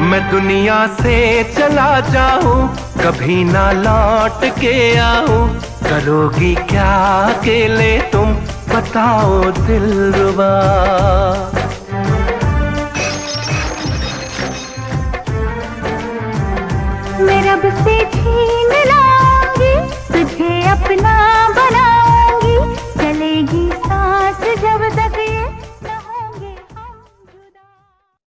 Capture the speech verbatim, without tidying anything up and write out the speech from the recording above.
मैं दुनिया से चला जाऊं, कभी ना लौट के आऊं, करोगी क्या अकेले तुम, बताओ दिलरुबा। मैं रब से भी